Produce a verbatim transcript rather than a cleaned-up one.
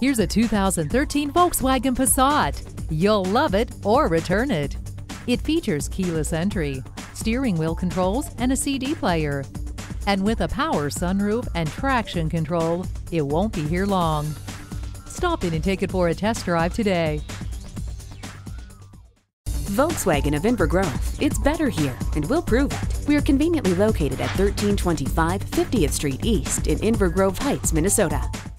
Here's a two thousand thirteen Volkswagen Passat. You'll love it or return it. It features keyless entry, steering wheel controls, and a C D player. And with a power sunroof and traction control, it won't be here long. Stop in and take it for a test drive today. Volkswagen of Inver Grove. It's better here, and we'll prove it. We are conveniently located at thirteen twenty-five fiftieth Street East in Inver Grove Heights, Minnesota.